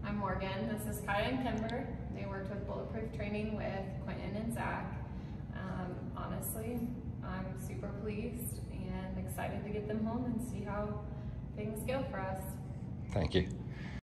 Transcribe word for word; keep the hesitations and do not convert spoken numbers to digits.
I'm Morgan. This is Kaya and Kimber. They worked with Bulletproof Training with Quentin and Zach. Um, honestly, I'm super pleased and excited to get them home and see how things go for us. Thank you.